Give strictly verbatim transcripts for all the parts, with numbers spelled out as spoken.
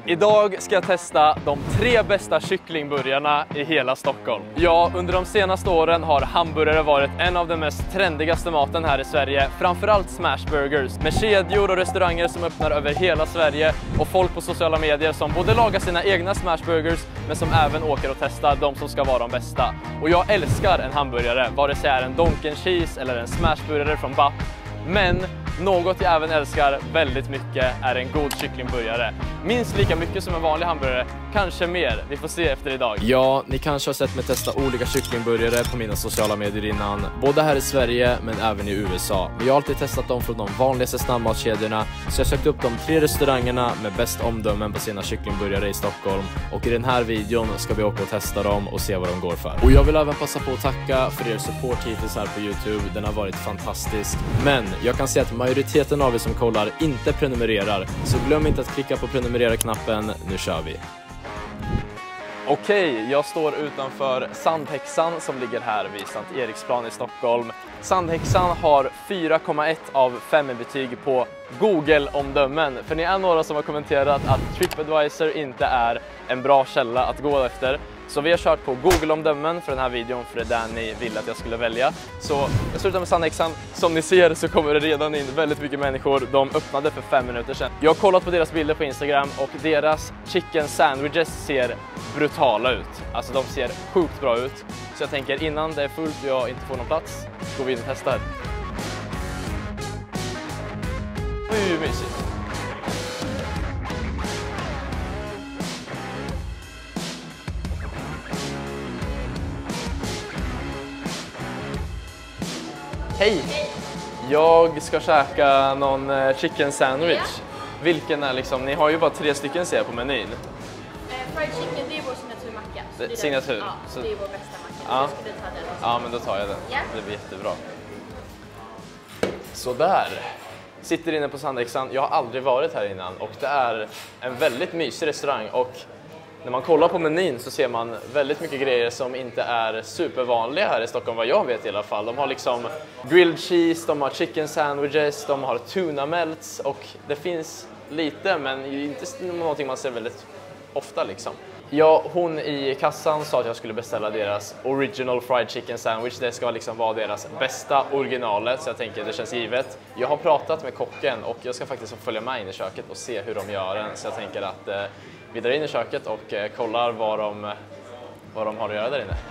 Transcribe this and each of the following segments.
Idag ska jag testa de tre bästa kycklingburgarna i hela Stockholm. Ja, under de senaste åren har hamburgare varit en av de mest trendigaste maten här i Sverige. Framförallt smashburgers med kedjor och restauranger som öppnar över hela Sverige och folk på sociala medier som både lagar sina egna smashburgers men som även åker och testar de som ska vara de bästa. Och jag älskar en hamburgare, vare sig är en Donken cheese eller en smashburgare från Bapp. Men något jag även älskar väldigt mycket är en god kycklingburgare. Minst lika mycket som en vanlig hamburgare, kanske mer. Vi får se efter idag. Ja, ni kanske har sett mig testa olika kycklingburgare på mina sociala medier innan. Både här i Sverige men även i U S A. Men jag har alltid testat dem från de vanligaste snabbmatskedjorna. Så jag sökte upp de tre restaurangerna med bäst omdömen på sina kycklingburgare i Stockholm. Och i den här videon ska vi åka och testa dem och se vad de går för. Och jag vill även passa på att tacka för er support hittills här på YouTube. Den har varit fantastisk. Men jag kan se att majoriteten av er som kollar inte prenumererar. Så glöm inte att klicka på prenumerera-knappen. Nu kör vi! Okej, jag står utanför Sandhäxan som ligger här vid Sankt Eriksplan i Stockholm. Sandhäxan har fyra komma ett av fem betyg på Google-omdömen. För ni är några som har kommenterat att TripAdvisor inte är en bra källa att gå efter. Så vi har kört på Google-omdömen för den här videon, för det är där ni ville att jag skulle välja. Så jag slutar med Sandhäxan. Som ni ser så kommer det redan in väldigt mycket människor. De öppnade för fem minuter sedan. Jag har kollat på deras bilder på Instagram och deras chicken sandwiches ser brutala ut. Alltså de ser sjukt bra ut. Så jag tänker innan det är fullt och jag inte får någon plats, går vi in och testar. Hur mysigt. Hej! Jag ska käka någon chicken sandwich. Ja. Vilken är liksom, ni har ju bara tre stycken ser jag på menyn. Eh, fried chicken, det är vår signaturmacka. Det, signatur? Ja, så det är vår bästa macka. Ja. Ska du ta den? Ja, men då tar jag den. Ja. Det blir jättebra. Så där. Sitter inne på Sandhäxan. Jag har aldrig varit här innan och det är en väldigt mysig restaurang. Och när man kollar på menyn så ser man väldigt mycket grejer som inte är supervanliga här i Stockholm, vad jag vet i alla fall. De har liksom grilled cheese, de har chicken sandwiches, de har tuna melts och det finns lite men inte någonting man ser väldigt ofta liksom. Ja, hon i kassan sa att jag skulle beställa deras original fried chicken sandwich. Det ska liksom vara deras bästa originalet, så jag tänker det känns givet. Jag har pratat med kocken och jag ska faktiskt följa med in i köket och se hur de gör den. Så jag tänker att eh, vi drar in i köket och eh, kollar vad de, vad de har att göra där inne.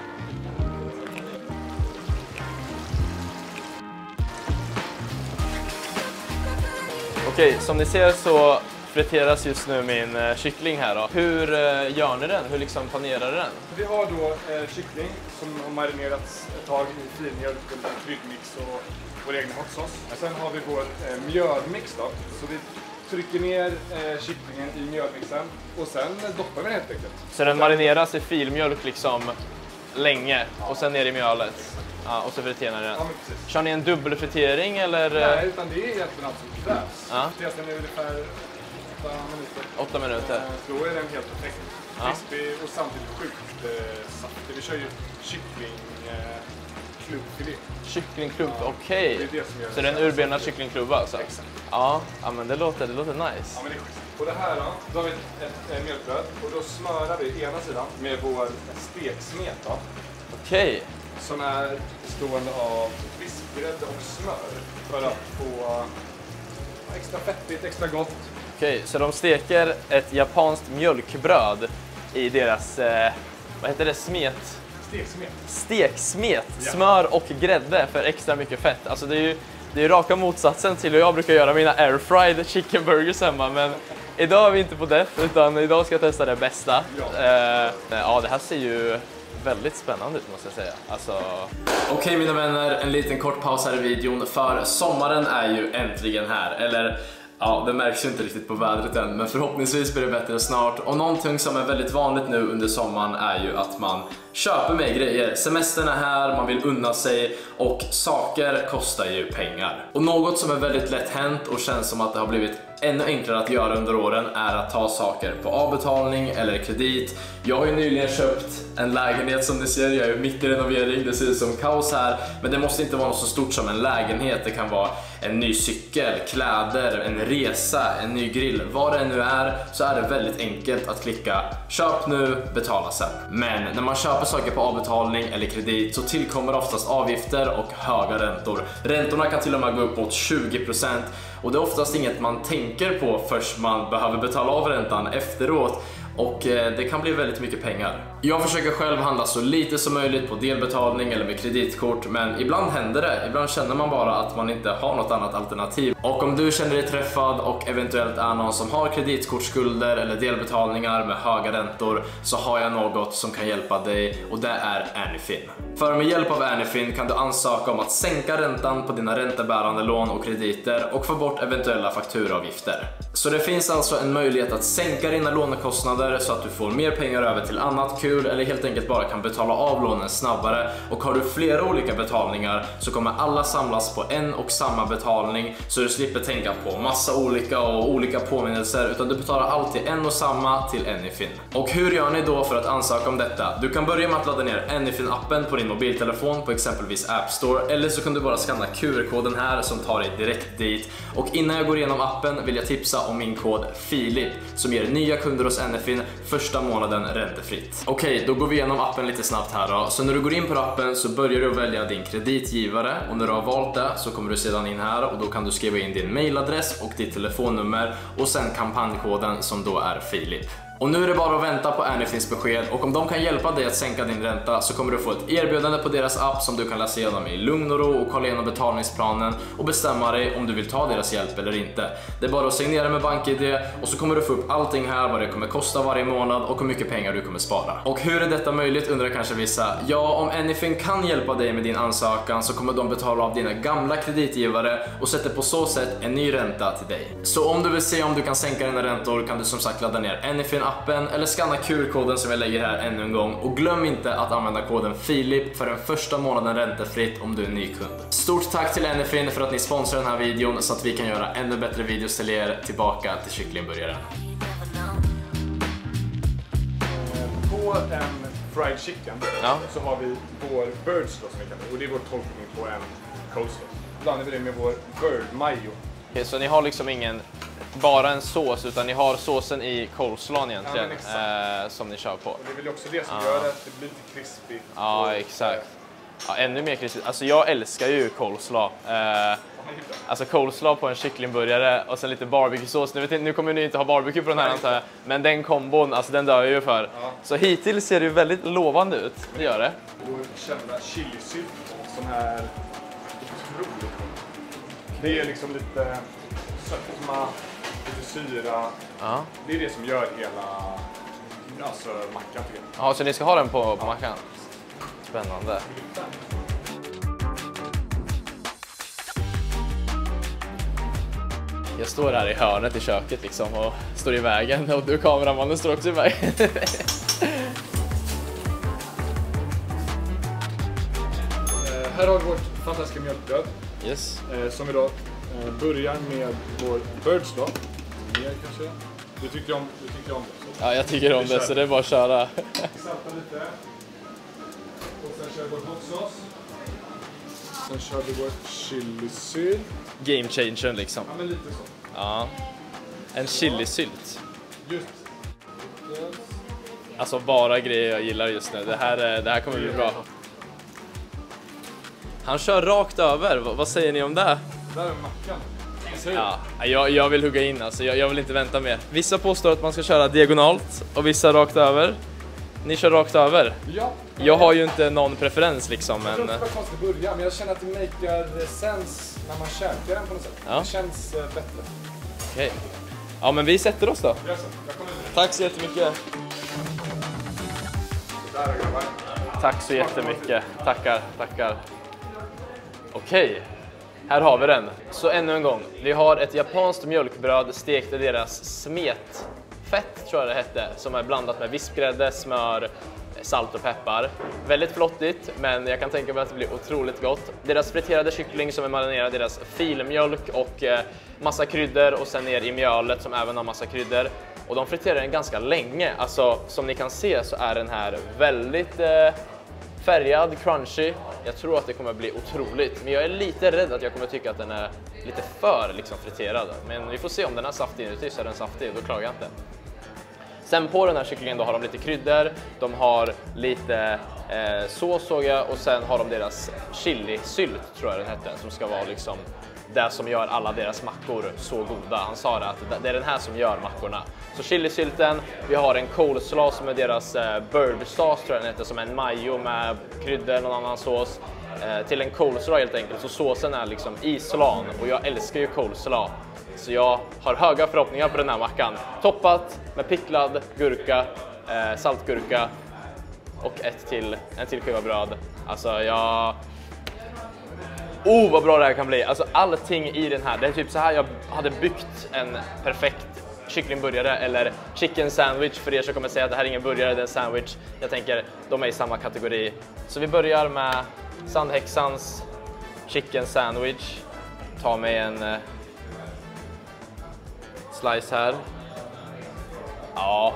Okej, som ni ser så friteras just nu min eh, kyckling här då. Hur eh, gör ni den? Hur liksom panerar den? Vi har då eh, kyckling som har marinerats ett tag i filmjölk och kryddmix och vår egen hot sauce. Sen har vi vår eh, mjölmix då. Så vi trycker ner eh, kycklingen i mjölmixen och sen doppar vi den helt enkelt. Så den marineras i filmjölk liksom länge och sen ner i mjölet. Ja, och så friterar den. Ja, men precis. Kör ni en dubbelfritering eller? Nej, utan det är egentligen allt som krävs. Ja. Det är ungefär åtta minuter. Åtta minuter. Då är den helt perfekt. Ja. Krispig och samtidigt sjukt eh, saftig. Vi kör ju kyckling eh, klubbfilé. Kycklingklubb, ja, okej. Det är det som gör så det är en urbenad kycklingklubba alltså? Exakt. Ja, ja, men det låter, det låter nice. Ja, men det är schysst. Och det här då, då har vi ett, ett, ett mjölkbröd och då smörar vi ena sidan med vår steksmet då. Okej. Som är bestående av vispgrädde och smör för att få extra fettigt, extra gott. Okej, så de steker ett japanskt mjölkbröd i deras, eh, vad heter det, smet? Steksmet. Steksmet, Ja. Smör och grädde för extra mycket fett. Alltså det är ju det är raka motsatsen till hur jag brukar göra mina airfried chicken burgers hemma. Men idag är vi inte på det, utan idag ska jag testa det bästa. Ja, eh, ja det här ser ju väldigt spännande ut måste jag säga. Alltså... Okej mina vänner, en liten kort paus här i videon för sommaren är ju äntligen här. Eller ja, det märks ju inte riktigt på vädret än, men förhoppningsvis blir det bättre snart. Och någonting som är väldigt vanligt nu under sommaren är ju att man köper mer grejer. Semestern är här, man vill unna sig och saker kostar ju pengar. Och något som är väldigt lätt hänt och känns som att det har blivit ännu enklare att göra under åren är att ta saker på avbetalning eller kredit. Jag har ju nyligen köpt en lägenhet som ni ser, jag är mitt i renovering, det ser ut som kaos här. Men det måste inte vara något så stort som en lägenhet, det kan vara en ny cykel, kläder, en resa, en ny grill. Vad det nu är så är det väldigt enkelt att klicka köp nu, betala sen. Men när man köper saker på avbetalning eller kredit så tillkommer oftast avgifter och höga räntor. Räntorna kan till och med gå upp mot tjugo procent och det är oftast inget man tänker på först man behöver betala av räntan efteråt. Och det kan bli väldigt mycket pengar. Jag försöker själv handla så lite som möjligt på delbetalning eller med kreditkort, men ibland händer det. Ibland känner man bara att man inte har något annat alternativ. Och om du känner dig träffad och eventuellt är någon som har kreditkortsskulder eller delbetalningar med höga räntor, så har jag något som kan hjälpa dig, och det är Anyfin. För med hjälp av Anyfin kan du ansöka om att sänka räntan på dina räntebärande lån och krediter och få bort eventuella fakturaavgifter. Så det finns alltså en möjlighet att sänka dina lånekostnader så att du får mer pengar över till annat kul eller helt enkelt bara kan betala av lånen snabbare. Och har du flera olika betalningar så kommer alla samlas på en och samma betalning, så du slipper tänka på massa olika och olika påminnelser, utan du betalar alltid en och samma till Anyfin. Och hur gör ni då för att ansöka om detta? Du kan börja med att ladda ner Anyfin-appen på din mobiltelefon på exempelvis App Store, eller så kan du bara scanna Q R-koden här som tar dig direkt dit. Och innan jag går igenom appen vill jag tipsa om min kod Filip som ger nya kunder hos Anyfin första månaden räntefritt. Okej, okay, då går vi igenom appen lite snabbt här då. Så när du går in på appen så börjar du välja din kreditgivare, och när du har valt det så kommer du sedan in här och då kan du skriva in din mailadress och ditt telefonnummer och sen kampanjkoden som då är Filip. Och nu är det bara att vänta på Anyfins besked, och om de kan hjälpa dig att sänka din ränta så kommer du få ett erbjudande på deras app som du kan läsa igenom i lugn och ro och kolla igenom betalningsplanen och bestämma dig om du vill ta deras hjälp eller inte. Det är bara att signera med BankID och så kommer du få upp allting här, vad det kommer kosta varje månad och hur mycket pengar du kommer spara. Och hur är detta möjligt, undrar kanske vissa. Ja, om Anyfin kan hjälpa dig med din ansökan så kommer de betala av dina gamla kreditgivare och sätter på så sätt en ny ränta till dig. Så om du vill se om du kan sänka dina räntor kan du som sagt ladda ner Anyfin appen eller scanna Q R-koden som jag lägger här ännu en gång, och glöm inte att använda koden Filip för den första månaden räntefritt om du är ny kund. Stort tack till Anyfin för att ni sponsrar den här videon så att vi kan göra ännu bättre videos till er. Tillbaka till kycklingburgaren. På en fried chicken ja. så har vi vår bird slaw som vi kallar det, och det är vår tolkning på en coleslaw. Blandar vi det med vår bird mayo. Okay, så ni har liksom ingen bara en sås, utan ni har såsen i coleslawn egentligen, ja, eh, som ni kör på. Och det är väl också det som ja. gör att det blir lite krispigt. Ja, och, exakt. Ja, ännu mer krispigt. Alltså jag älskar ju coleslaw. Eh, alltså coleslaw på en kycklingburgare och sen lite barbecue-sås. Nu, vet jag, nu kommer ni inte ha barbecue på den här, antar jag. Men den kombon, alltså den dör jag ju för. Ja. Så hittills ser det ju väldigt lovande ut. Det gör det. Vår kända chilisylt som är otroligt god. Det är liksom lite sötma, lite syra. Ja. Det är det som gör hela alltså, mackan till. Ja, så ni ska ha den på, på mackan? Spännande. Jag står här i hörnet i köket liksom och står i vägen, och du kameramannen står också i vägen. Här har vi vårt fantastiska mjölkbröd. Yes. Eh, som vi då eh, börjar med vår bird slaw. Mer kanske. Du tycker om, du tycker om det? Så. Ja, jag tycker om vi det, kör. Så det är bara att köra. Vi saltar lite. Och sen kör vi vår hot sauce. Sen kör vi vår chilisylt. Game changer liksom. Ja, men lite så. Ja. En chilisylt. Just. Yes. Alltså bara grejer jag gillar just nu. Det här, det här kommer bli bra. Han kör rakt över. V- vad säger ni om det? Där är mackan. Ja, jag, jag vill hugga in alltså. Jag, jag vill inte vänta mer. Vissa påstår att man ska köra diagonalt och vissa rakt över. Ni kör rakt över. Ja. Jag har ju inte någon preferens liksom. Jag tror men... inte det var konstigt att börja, men jag känner att det makar sense när man käkar den på något sätt. Ja. Det känns uh, bättre. Okej. Okay. Ja, men vi sätter oss då. Jag kommer Tack så jättemycket. Så där, grabbar. Tack så jättemycket. Tackar, tackar. Okej, okay. Här har vi den. Så ännu en gång. Vi har ett japanskt mjölkbröd stekt i deras smetfett, tror jag det hette, som är blandat med vispgrädde, smör, salt och peppar. Väldigt flottigt, men jag kan tänka mig att det blir otroligt gott. Deras friterade kyckling som är marinerad, deras filmjölk och eh, massa kryddor och sen ner i mjölet som även har massa kryddor. Och de friterar den ganska länge. Alltså som ni kan se så är den här väldigt eh, färgad, crunchy. Jag tror att det kommer att bli otroligt. Men jag är lite rädd att jag kommer tycka att den är lite för liksom, friterad. Men vi får se om den är saftig inuti, så är den saftig, då klagar jag inte. Sen på den här kycklingen då har de lite kryddor, de har lite eh, sås såg jag, och sen har de deras chilisylt tror jag den hette, som ska vara liksom det som gör alla deras mackor så goda. Han sa det att det är den här som gör mackorna. Så chilisylten, vi har en coleslaw som är deras eh, bird sauce tror jag den heter, som är en mayo med kryddor, någon annan sås. Eh, till en coleslaw helt enkelt, så såsen är liksom i slan, och jag älskar ju coleslaw. Så jag har höga förhoppningar på den här mackan. Toppat med picklad gurka, eh, saltgurka och ett till, en till skiva bröd. Alltså jag... Oh, vad bra det här kan bli. Alltså allting i den här, det är typ så här jag hade byggt en perfekt kycklingburgare eller chicken sandwich. För er som kommer säga att det här är ingen burgare, det är en sandwich. Jag tänker, de är i samma kategori. Så vi börjar med Sandhäxans chicken sandwich. Ta med en eh, slice här. Ja.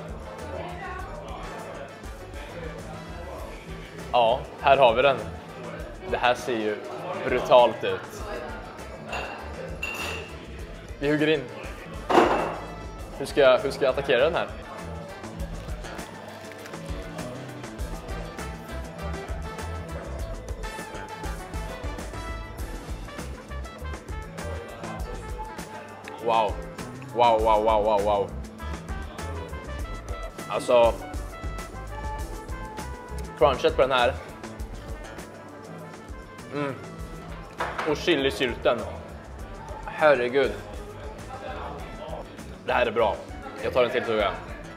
Ja, här har vi den. Det här ser ju brutalt ut. Vi hugger in. Hur ska jag, hur ska jag attackera den här? Wow. Wow, wow, wow, wow, wow. Alltså, crunchet på den här. Mm. Och chilisylten. Herregud. Det här är bra. Jag tar en till tugga.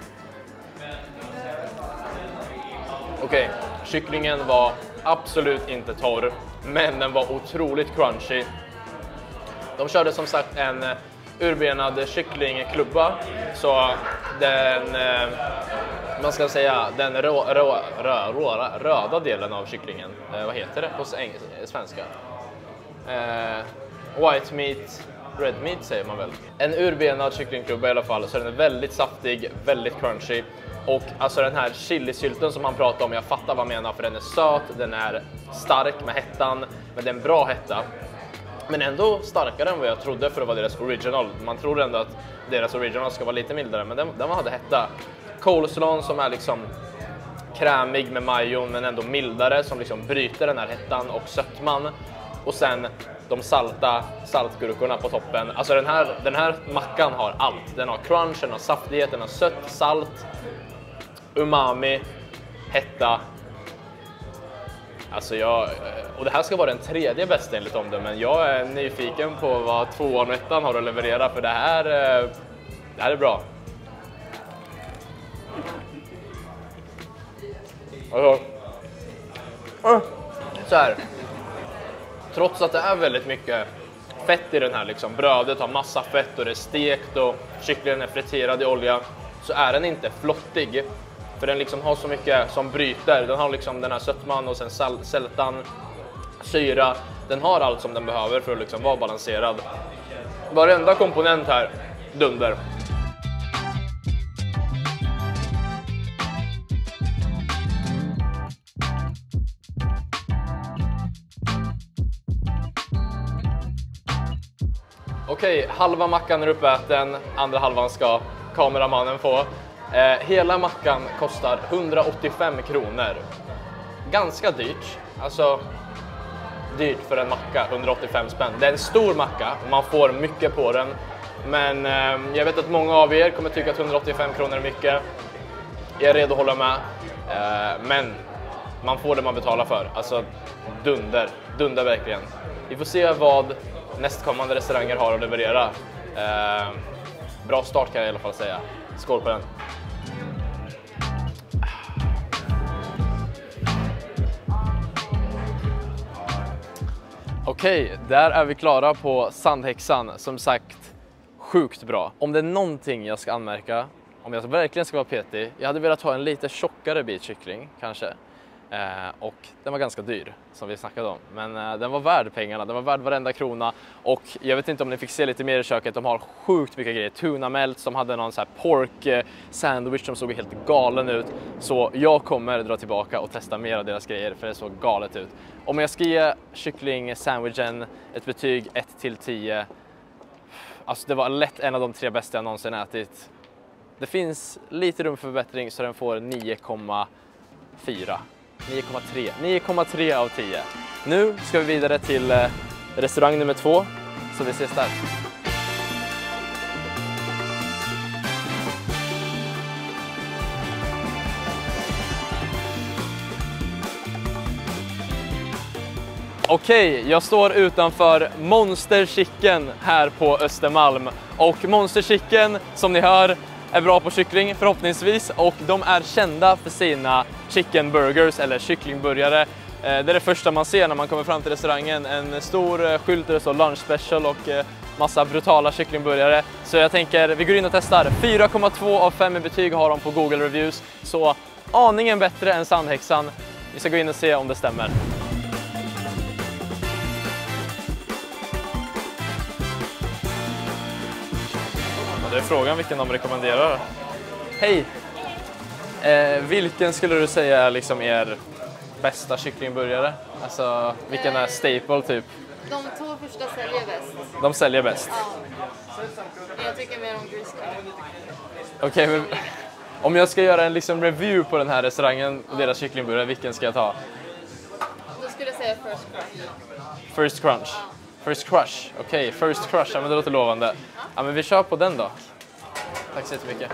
Okej, okay. Kycklingen var absolut inte torr, men den var otroligt crunchy. De körde som sagt en urbenad kycklingklubba, så den, eh, man ska säga, den rå, rå, rö, rå, röda delen av kycklingen, eh, vad heter det på svenska? Eh, white meat, red meat säger man väl. En urbenad kycklingklubba i alla fall, så den är väldigt saftig, väldigt crunchy. Och alltså den här chilisylten som han pratar om, jag fattar vad han menar, för den är söt, den är stark med hettan, men det är en bra hetta. Men ändå starkare än vad jag trodde för att vara deras original. Man tror ändå att deras original ska vara lite mildare, men den, den hade hetta. Coleslaw som är liksom krämig med majon, men ändå mildare, som liksom bryter den här hettan och sötman. Och sen de salta saltgurkorna på toppen. Alltså den här, den här mackan har allt. Den har crunch, den har saftighet, den har sött, salt, umami, hetta. Alltså jag, och det här ska vara den tredje bästa enligt omdömen. Jag är nyfiken på vad tvåan och ettan har att leverera, för det här, det här är bra. Alltså, så här. Trots att det är väldigt mycket fett i den här, liksom, brödet har massa fett och det är stekt och kycklingen är friterad i olja, så är den inte flottig. För den liksom har så mycket som bryter. Den har liksom den här sötman och sen sal sältan, syra. Den har allt som den behöver för att liksom vara balanserad. Varenda komponent här, dunder. Okej, halva mackan är uppäten, andra halvan ska kameramannen få. Eh, hela mackan kostar hundraåttiofem kronor. Ganska dyrt. Alltså, dyrt för en macka, hundraåttiofem spänn. Det är en stor macka och man får mycket på den. Men eh, jag vet att många av er kommer tycka att hundraåttiofem kronor är mycket. Jag är redo att hålla med. Eh, men man får det man betalar för. Alltså, dunder. Dunder verkligen. Vi får se vad nästkommande restauranger har att leverera. Eh, bra start kan jag i alla fall säga. Skål på den. Okej, där är vi klara på Sandhäxan. Som sagt, sjukt bra. Om det är någonting jag ska anmärka om jag verkligen ska vara petig, jag hade velat ha en lite tjockare bit kyckling kanske. Eh, och den var ganska dyr, som vi snackade om. Men eh, den var värd pengarna, den var värd varenda krona. Och jag vet inte om ni fick se lite mer i köket, de har sjukt mycket grejer. Tuna melt som hade någon så här pork eh, sandwich som såg helt galen ut. Så jag kommer dra tillbaka och testa mer av deras grejer, för det såg galet ut. Om jag ska ge kyckling sandwichen ett betyg ett till tio, alltså det var lätt en av de tre bästa jag någonsin ätit. Det finns lite rum för förbättring, så den får nio komma fyra. nio komma tre. nio komma tre av tio. Nu ska vi vidare till eh, restaurang nummer två, så vi ses där. Okej, jag står utanför Monster Chicken här på Östermalm. Och Monster Chicken, som ni hör, är bra på kyckling förhoppningsvis, och de är kända för sina chicken burgers eller kycklingburgare. Det är det första man ser när man kommer fram till restaurangen, en stor skylt där det står lunch special och massa brutala kycklingburgare. Så jag tänker vi går in och testar. fyra komma två av fem i betyg har de på Google Reviews, så aningen bättre än Sandhäxan. Vi ska gå in och se om det stämmer. Det är frågan vilken de rekommenderar. Hej! Eh, vilken skulle du säga är liksom er bästa kycklingburgare? Alltså, vilken är staple typ? De två första säljer bäst. De säljer bäst? Ja. Jag tycker mer om Grease Cream. Okej, men om jag ska göra en liksom review på den här restaurangen och deras kycklingburgare, vilken ska jag ta? Då skulle jag säga First Crunch. First Crunch? Ja. First Crush, okej, okay. First Crush, ja, men det låter lovande. Ja, men vi kör på den då. Tack så jättemycket.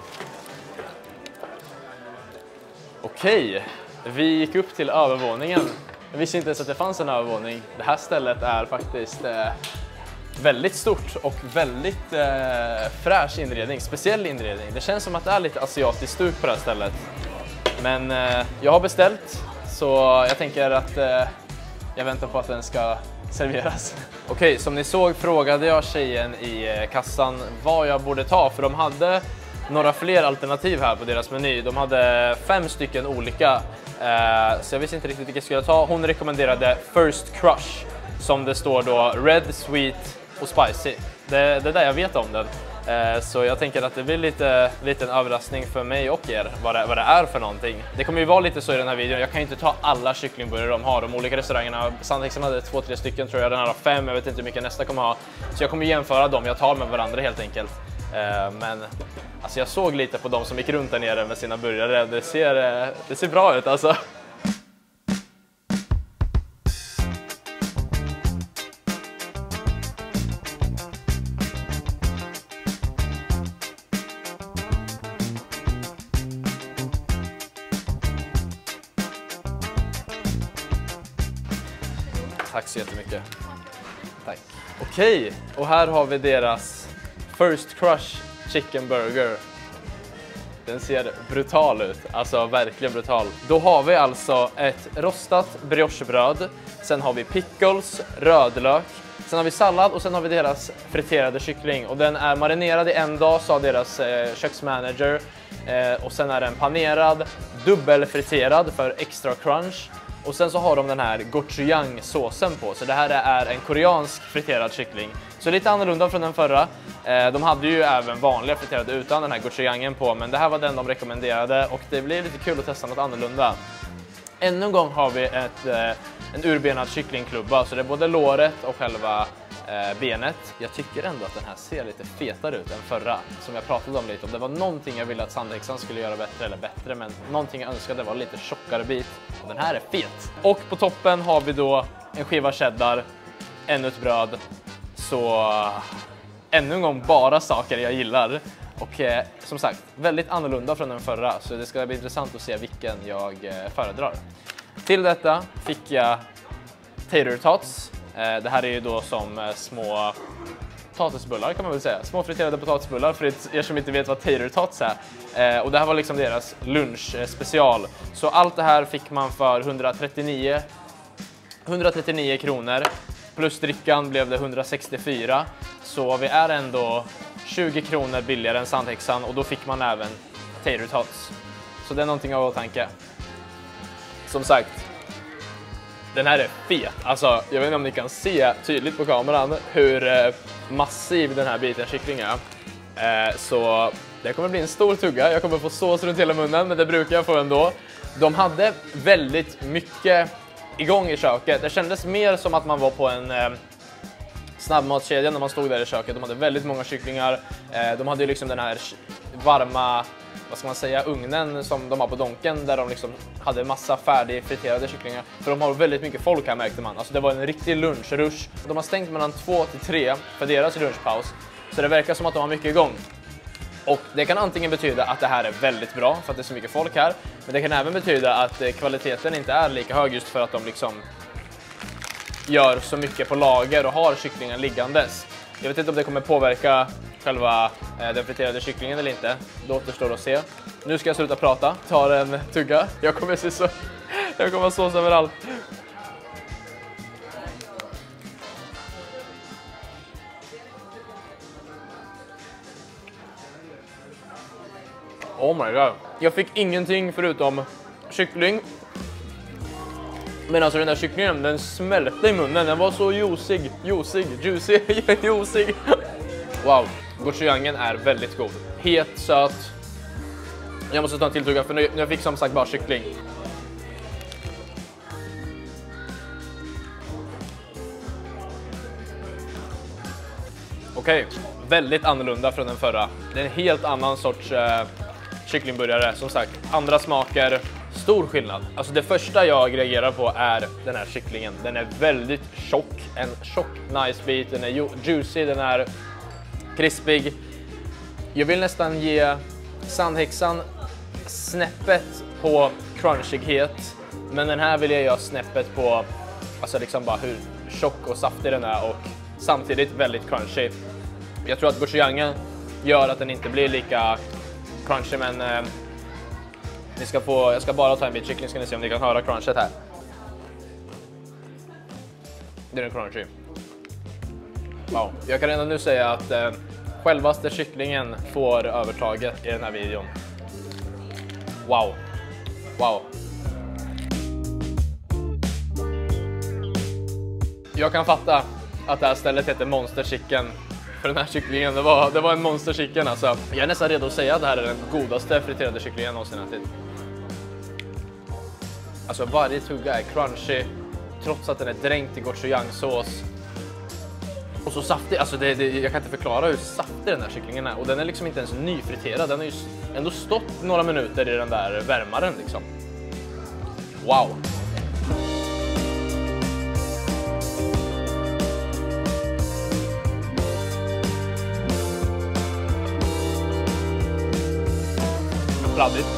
Okej, okay. Vi gick upp till övervåningen. Jag visste inte ens att det fanns en övervåning. Det här stället är faktiskt eh, väldigt stort och väldigt eh, fräsch inredning, speciell inredning. Det känns som att det är lite asiatiskt stuk på det här stället. Men eh, jag har beställt, så jag tänker att eh, jag väntar på att den ska serveras. Okej, okay, som ni såg frågade jag tjejen i kassan vad jag borde ta, för de hade några fler alternativ här på deras meny. De hade fem stycken olika, eh, så jag visste inte riktigt vilka jag skulle ta. Hon rekommenderade First Crush, som det står då red, sweet och spicy. Det, det är där jag vet om den. Eh, så jag tänker att det blir lite, lite en överraskning för mig och er vad det, vad det är för någonting. Det kommer ju vara lite så i den här videon. Jag kan ju inte ta alla kycklingburgare de har. De olika restaurangerna, Sandhäxan hade två, tre stycken tror jag. Den här har fem, jag vet inte hur mycket nästa kommer ha. Så jag kommer jämföra dem jag tar med varandra helt enkelt. Eh, men alltså jag såg lite på dem som gick runt där nere med sina burgare. Det ser, det ser bra ut alltså. Tack så jättemycket. Tack. Okej, och här har vi deras First Crush Chicken Burger. Den ser brutal ut, alltså verkligen brutal. Då har vi alltså ett rostat briochebröd, sen har vi pickles, rödlök, sen har vi sallad och sen har vi deras friterade kyckling. Och den är marinerad i en dag, sa deras eh, köksmanager. Eh, och sen är den panerad, dubbelfriterad för extra crunch. Och sen så har de den här gochujang-såsen på. Så det här är en koreansk friterad kyckling. Så lite annorlunda från den förra. De hade ju även vanliga friterade utan den här gochujangen på. Men det här var den de rekommenderade. Och det blir lite kul att testa något annorlunda. Ännu en gång har vi ett, en urbenad kycklingklubba. Så det är både låret och själva benet. Jag tycker ändå att den här ser lite fetare ut än förra, som jag pratade om lite. Om det var någonting jag ville att Sandhäxan skulle göra bättre, eller bättre, men någonting jag önskade var lite tjockare bit. Och den här är fet. Och på toppen har vi då en skiva cheddar, ännu ett bröd. Så ännu en gång bara saker jag gillar. Och eh, som sagt, väldigt annorlunda från den förra. Så det ska bli intressant att se vilken jag eh, föredrar. Till detta fick jag tater tots. Det här är ju då som små potatisbullar kan man väl säga. Små friterade potatisbullar för er som inte vet vad tater tots är. Och det här var liksom deras lunchspecial. Så allt det här fick man för hundratrettionio kronor. plus drickan blev det hundrasextiofyra. Så vi är ändå tjugo kronor billigare än Sandhäxan och då fick man även tater tots. Så det är någonting av åtanke. Som sagt, den här är fet. Alltså, jag vet inte om ni kan se tydligt på kameran hur eh, massiv den här biten kyckling är. Eh, så det kommer bli en stor tugga. Jag kommer få sås runt hela munnen, men det brukar jag få ändå. De hade väldigt mycket igång i köket. Det kändes mer som att man var på en eh, snabbmatskedja när man stod där i köket. De hade väldigt många kycklingar. Eh, de hade ju liksom den här varma, vad ska man säga, ugnen som de har på Donken, där de liksom hade massa färdigfriterade kycklingar. För de har väldigt mycket folk här, märkte man. Alltså det var en riktig lunchrush. De har stängt mellan två till tre för deras lunchpaus. Så det verkar som att de har mycket igång. Och det kan antingen betyda att det här är väldigt bra för att det är så mycket folk här. Men det kan även betyda att kvaliteten inte är lika hög just för att de liksom gör så mycket på lager och har kycklingen liggandes. Jag vet inte om det kommer påverka själva eh, den friterade kycklingen eller inte. Det återstår att se. Nu ska jag sluta prata. Ta en tugga. Jag kommer se så... Jag kommer sås överallt. Oh my god. Jag fick ingenting förutom kyckling. Men alltså den där kycklingen, den smälte i munnen. Den var så juicig, juicig, juicy, juicig. Wow, gochujangen är väldigt god. Het, söt. Jag måste ta en till tugga för nu, jag fick som sagt bara kyckling. Okej, okay. Väldigt annorlunda från den förra. Det är en helt annan sorts eh, kycklingburgare, som sagt. Andra smaker, stor skillnad. Alltså det första jag reagerar på är den här kycklingen. Den är väldigt tjock, en tjock nice bit. Den är ju juicy, den är krispig. Jag vill nästan ge Sandhäxan snäppet på crunchighet. Men den här vill jag göra snäppet på, alltså liksom bara hur tjock och saftig den är och samtidigt väldigt crunchy. Jag tror att gochujangen gör att den inte blir lika crunchy, men eh, ni ska få, jag ska bara ta en bit kyckling, ska ni se om ni kan höra crunchet här. Det är en crunchy. Wow. Jag kan redan nu säga att eh, självaste kycklingen får övertaget i den här videon. Wow. Wow. Jag kan fatta att det här stället heter Monster Chicken för den här kycklingen. Det var, det var en Monster Chicken alltså. Jag är nästan redo att säga att det här är den godaste friterade kycklingen jag någonsin ätit. Alltså varje tugga är crunchy trots att den är dränkt i gochujangsås. Och så saftig, alltså det, det, jag kan inte förklara hur saftig den här kycklingen är. Och den är liksom inte ens nyfriterad, den har ju ändå stått några minuter i den där värmaren liksom. Wow! Fladdigt.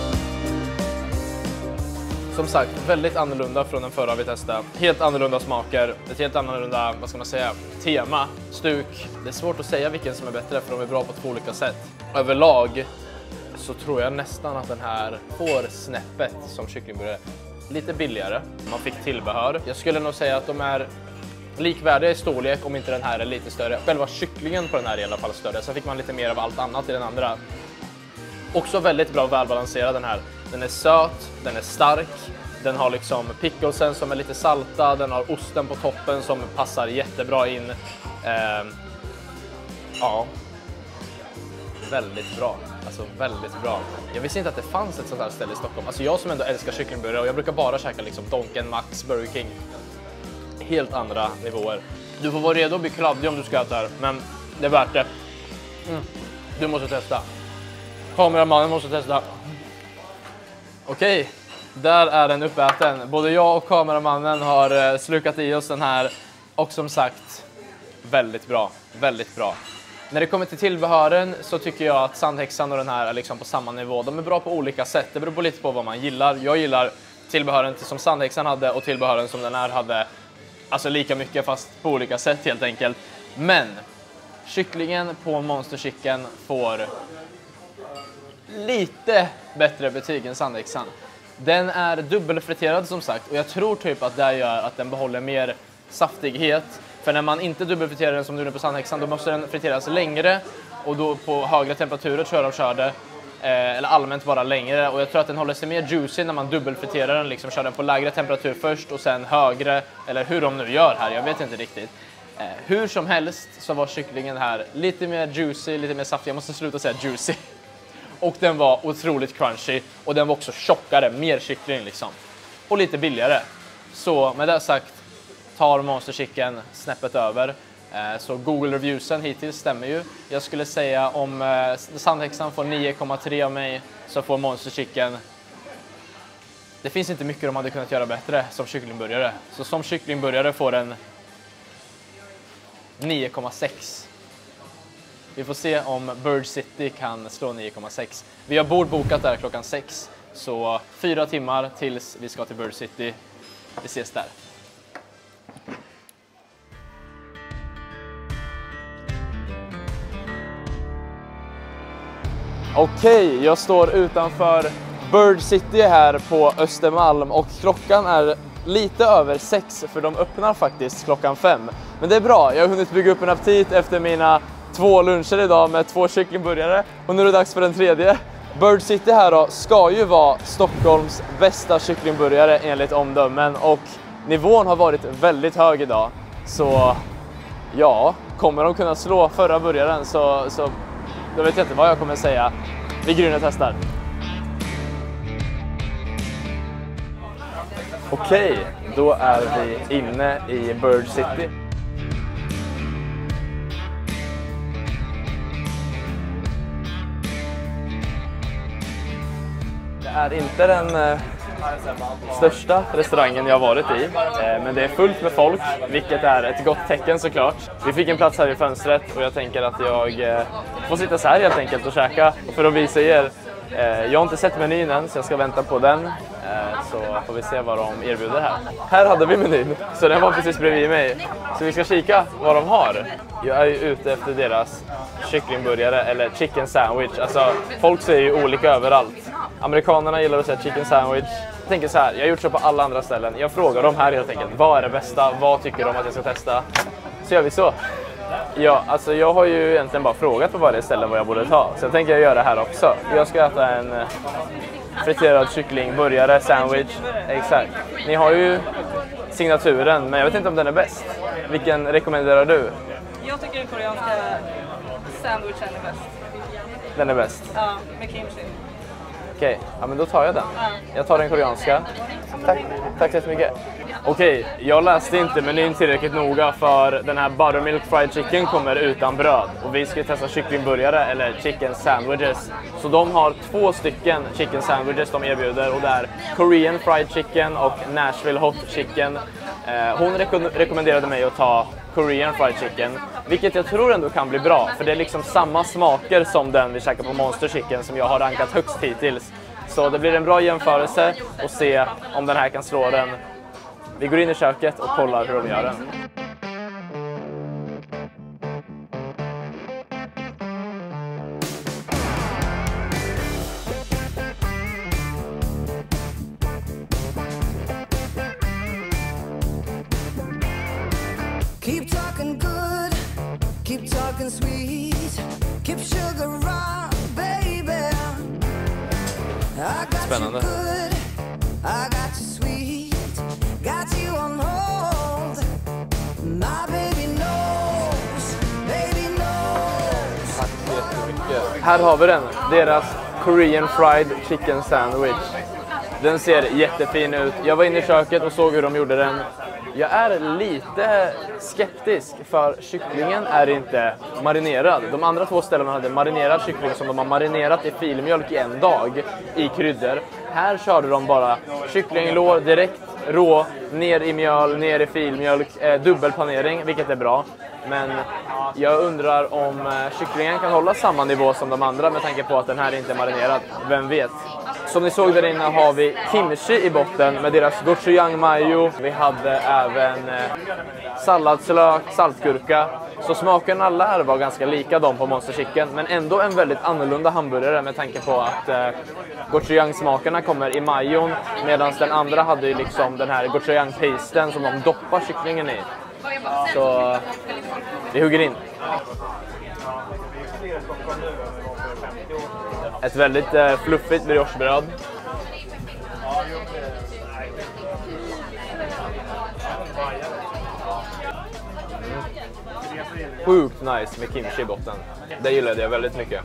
Som sagt, väldigt annorlunda från den förra vi testade. Helt annorlunda smaker, ett helt annorlunda, vad ska man säga, tema, stuk. Det är svårt att säga vilken som är bättre för de är bra på två olika sätt. Överlag så tror jag nästan att den här får snäppet som kycklingburgare lite billigare. Man fick tillbehör. Jag skulle nog säga att de är likvärdiga i storlek, om inte den här är lite större. Själva kycklingen på den här är i alla fall större. Sen fick man lite mer av allt annat i den andra. Också väldigt bra och välbalanserad den här. Den är söt, den är stark, den har liksom picklesen som är lite salta, den har osten på toppen som passar jättebra in. Eh, ja, väldigt bra. Alltså väldigt bra. Jag visste inte att det fanns ett sånt här ställe i Stockholm. Alltså jag som ändå älskar kycklingburgare och jag brukar bara käka liksom Donken, Max, Burger King. Helt andra nivåer. Du får vara redo att bli kladdig om du ska äta här, men det är värt det. Mm. Du måste testa. Kameramannen måste testa. Okej, där är den uppäten. Både jag och kameramannen har slukat i oss den här. Och som sagt, väldigt bra. Väldigt bra. När det kommer till tillbehören så tycker jag att Sandhäxan och den här är liksom på samma nivå. De är bra på olika sätt. Det beror på lite på vad man gillar. Jag gillar tillbehören som Sandhäxan hade och tillbehören som den här hade. Alltså lika mycket fast på olika sätt helt enkelt. Men kycklingen på Monster Chicken får lite bättre betyg än Sandhäxan. Den är dubbelfriterad som sagt och jag tror typ att det gör att den behåller mer saftighet. För när man inte dubbelfriterar den som du gjorde på sandhäxan, då måste den friteras längre och då på högre temperaturer tror jag de körde. Eh, eller allmänt bara längre, och jag tror att den håller sig mer juicy när man dubbelfriterar den, liksom kör den på lägre temperatur först och sen högre, eller hur de nu gör här, jag vet inte riktigt. Eh, hur som helst så var kycklingen här lite mer juicy, lite mer saftig, jag måste sluta säga juicy. Och den var otroligt crunchy och den var också tjockare, mer kyckling liksom. Och lite billigare. Så med det sagt tar Monster Chicken snäppet över. Så Google-reviewsen hittills stämmer ju. Jag skulle säga om eh, sandhäxan får nio komma tre av mig så får Monster Chicken... Det finns inte mycket de hade kunnat göra bättre som kycklingburgare. Så som kycklingburgare får den nio komma sex. Vi får se om Bird City kan slå nio komma sex. Vi har bordbokat där klockan sex. Så fyra timmar tills vi ska till Bird City. Vi ses där. Okej, jag står utanför Bird City här på Östermalm och klockan är lite över sex för de öppnar faktiskt klockan fem. Men det är bra, jag har hunnit bygga upp en aptit efter mina två luncher idag med två kycklingburgare och nu är det dags för den tredje. Bird City här då ska ju vara Stockholms bästa kycklingburgare enligt omdömen och nivån har varit väldigt hög idag. Så ja, kommer de kunna slå förra burgaren så... så jag vet inte vad jag kommer säga. Vi går in och testar. Okej, då är vi inne i Bird City. Det är inte den eh, största restaurangen jag har varit i, eh, men det är fullt med folk, vilket är ett gott tecken såklart. Vi fick en plats här i fönstret och jag tänker att jag eh, får sitta så här helt enkelt och käka för att visa er. Eh, jag har inte sett menyn än så jag ska vänta på den, eh, så får vi se vad de erbjuder här. Här hade vi menyn, så den var precis bredvid mig. Så vi ska kika vad de har. Jag är ju ute efter deras kycklingburgare eller chicken sandwich. Alltså folk säger ju olika överallt. Amerikanerna gillar att säga chicken sandwich. Jag tänker så här, jag har gjort så på alla andra ställen. Jag frågar dem här helt enkelt, vad är det bästa? Vad tycker de att jag ska testa? Så gör vi så. Ja, alltså jag har ju egentligen bara frågat på varje ställe vad jag borde ta. Så jag tänker jag göra det här också. Jag ska äta en friterad kyckling, burgare, sandwich. Exakt. Ni har ju signaturen, men jag vet inte om den är bäst. Vilken rekommenderar du? Jag tycker den koreanska sandwichen är bäst. Den är bäst? Ja, med kimchi. Okej, okay. Ja, men då tar jag den. Jag tar den koreanska. Tack, tack så jättemycket. Okej, okay. Jag läste inte menyn tillräckligt noga för den här buttermilk fried chicken kommer utan bröd. Och vi ska testa kycklingburgare eller chicken sandwiches. Så de har två stycken chicken sandwiches de erbjuder och det är Korean fried chicken och Nashville hot chicken. Hon reko- rekommenderade mig att ta Korean fried chicken, vilket jag tror ändå kan bli bra, för det är liksom samma smaker som den vi käkar på Monster Chicken som jag har rankat högst hittills. Så det blir en bra jämförelse och se om den här kan slå den. Vi går in i köket och kollar hur de gör den. Keep talking good, keep talking sweet, keep sugar on, baby. I got Spännande. you good, I got you sweet, got you on hold. My baby knows, baby knows. Tack så jättemycket. Här har vi den, deras Korean fried chicken sandwich. Den ser jättefin ut. Jag var inne i köket och såg hur de gjorde den. Jag är lite skeptisk för kycklingen är inte marinerad. De andra två ställena hade marinerad kyckling som de har marinerat i filmjölk i en dag i kryddor. Här körde de bara kycklinglår direkt rå, ner i mjöl, ner i filmjölk, eh, dubbelpanering, vilket är bra. Men jag undrar om eh, kycklingen kan hålla samma nivå som de andra med tanke på att den här inte är marinerad. Vem vet? Som ni såg där inne har vi kimchi i botten med deras gochujang mayo. Vi hade även eh, salladslök, saltgurka. Så smaken alla här var ganska lika de på Monster Chicken. Men ändå en väldigt annorlunda hamburgare med tanke på att eh, gochujang-smakerna kommer i majon. Medan den andra hade ju liksom den här gochujang-pasten som de doppar kycklingen i. Så vi hugger in. Ett väldigt eh, fluffigt briochebröd. Sjukt nice med kimchi i botten. Det gillade jag väldigt mycket.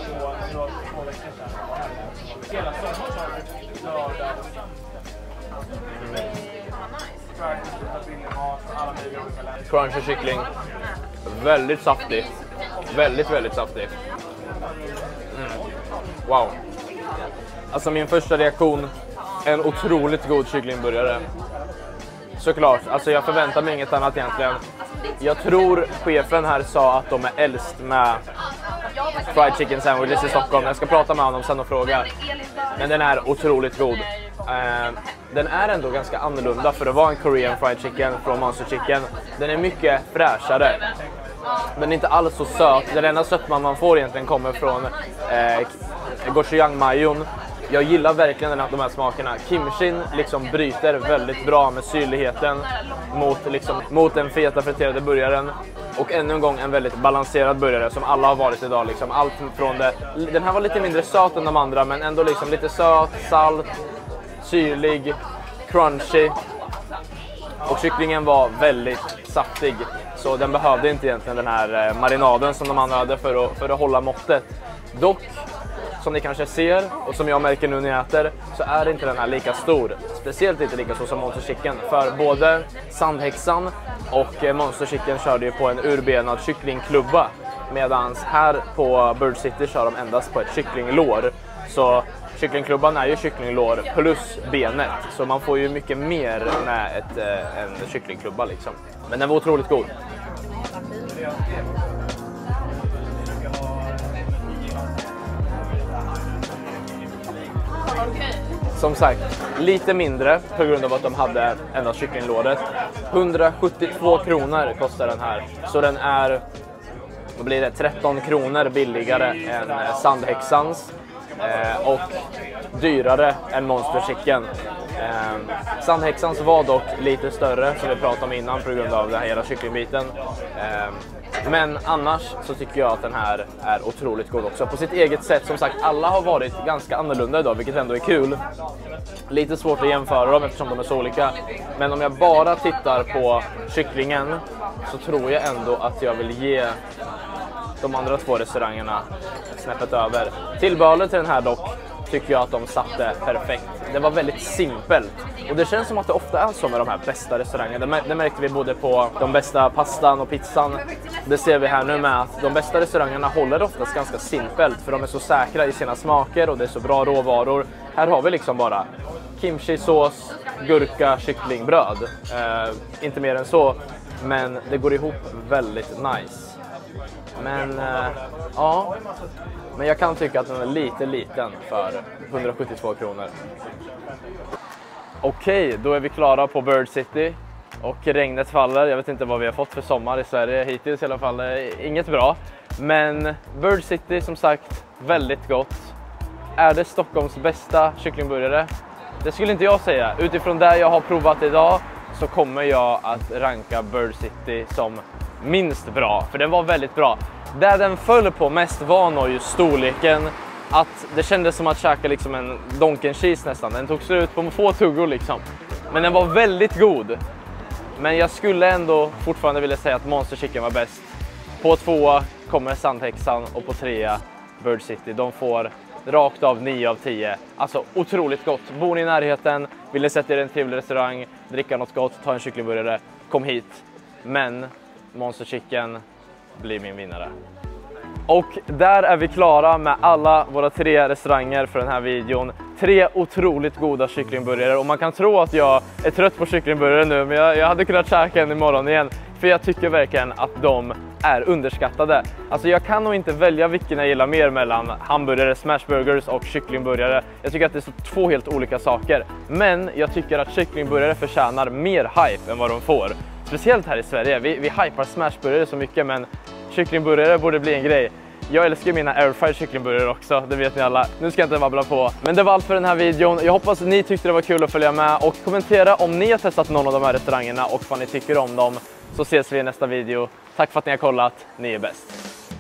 Crunchy kyckling. Väldigt saftig. Väldigt, väldigt saftig. Mm. Wow. Alltså min första reaktion, en otroligt god kycklingburgare. Såklart, alltså jag förväntar mig inget annat egentligen. Jag tror chefen här sa att de är äldst med fried chicken sandwiches i Stockholm. Jag ska prata med honom sen och fråga. Men den är otroligt god. Uh, den är ändå ganska annorlunda för att vara en Korean fried chicken från Monster Chicken. Den är mycket fräschare. Men inte alls så söt. Den enda sötman man får egentligen kommer från eh, gochujang-majon. Jag gillar verkligen de här smakerna. Kimchin liksom bryter väldigt bra med syrligheten mot, liksom, mot den feta friterade burgaren. Och ännu en gång en väldigt balanserad burgare som alla har varit idag. Liksom. Allt från det. Den här var lite mindre söt än de andra, men ändå liksom lite söt, salt, syrlig, crunchy. Och kycklingen var väldigt saftig. Så den behövde inte egentligen den här marinaden som de andra hade för att, för att hålla måttet. Dock, som ni kanske ser och som jag märker nu när jag äter, så är inte den här lika stor. Speciellt inte lika stor som Monster Chicken. För både Sandhäxan och Monster Chicken körde ju på en urbenad kycklingklubba. Medan här på Bird City kör de endast på ett kycklinglår. Så kycklingklubban är ju kycklinglår plus benet. Så man får ju mycket mer med ett, en kycklingklubba liksom. Men den var otroligt god. Som sagt, lite mindre på grund av att de hade endast kycklinglåret. hundrasjuttiotvå kronor kostar den här. Så den är, vad blir det, tretton kronor billigare än Sandhäxans. Eh, och dyrare än Monster Chicken. Eh, Sandhäxans var dock lite större, som vi pratade om innan, på grund av den här hela kycklingbiten. Eh, men annars så tycker jag att den här är otroligt god också. På sitt eget sätt, som sagt, alla har varit ganska annorlunda idag, vilket ändå är kul. Lite svårt att jämföra dem eftersom de är så olika. Men om jag bara tittar på kycklingen så tror jag ändå att jag vill ge de andra två restaurangerna snäppet över. Tillbehållet till den här dock tycker jag att de satte perfekt. Det var väldigt simpelt. Och det känns som att det ofta är så med de här bästa restaurangerna. Det märkte vi både på de bästa pastan och pizzan. Det ser vi här nu med att de bästa restaurangerna håller oftast ganska simpelt. För de är så säkra i sina smaker och det är så bra råvaror. Här har vi liksom bara kimchi-sås, gurka, kycklingbröd. Eh, inte mer än så. Men det går ihop väldigt nice. Men äh, ja, men jag kan tycka att den är lite liten för hundrasjuttiotvå kronor. Okej, då är vi klara på Bird City och regnet faller. Jag vet inte vad vi har fått för sommar i Sverige hittills i alla fall. Inget bra. Men Bird City, som sagt, väldigt gott. Är det Stockholms bästa kycklingburgare? Det skulle inte jag säga. Utifrån det jag har provat idag så kommer jag att ranka Bird City som minst bra, för den var väldigt bra. Det den föll på mest var nog just storleken. Att det kändes som att käka liksom en Donken cheese nästan. Den tog slut på få tuggor liksom. Men den var väldigt god. Men jag skulle ändå fortfarande vilja säga att Monster Chicken var bäst. På tvåa kommer Sandhäxan och på trea Bird City. De får rakt av nio av tio. Alltså otroligt gott. Bor ni i närheten, vill ni sätta er i en trevlig restaurang, dricka något gott, ta en kycklingburgare, kom hit. Men Monster Chicken blir min vinnare. Och där är vi klara med alla våra tre restauranger för den här videon. Tre otroligt goda kycklingburgare. Och man kan tro att jag är trött på kycklingburgare nu, men jag, jag hade kunnat käka en imorgon igen. För jag tycker verkligen att de är underskattade. Alltså jag kan nog inte välja vilken jag gillar mer mellan hamburgare, smashburgers och kycklingburgare. Jag tycker att det är så två helt olika saker. Men jag tycker att kycklingburgare förtjänar mer hype än vad de får. Speciellt här i Sverige. Vi, vi hypar smashburgare så mycket, men kycklingburgare borde bli en grej. Jag älskar mina airfried kycklingburgare också, det vet ni alla. Nu ska jag inte babbla på. Men det var allt för den här videon. Jag hoppas att ni tyckte det var kul att följa med. Och kommentera om ni har testat någon av de här restaurangerna och vad ni tycker om dem. Så ses vi i nästa video. Tack för att ni har kollat. Ni är bäst.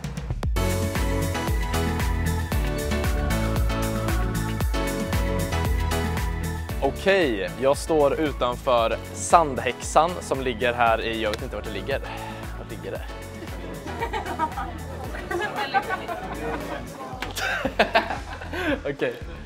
Okej, jag står utanför Sandhäxan som ligger här i, jag vet inte vart det ligger. Vart ligger det? Okej.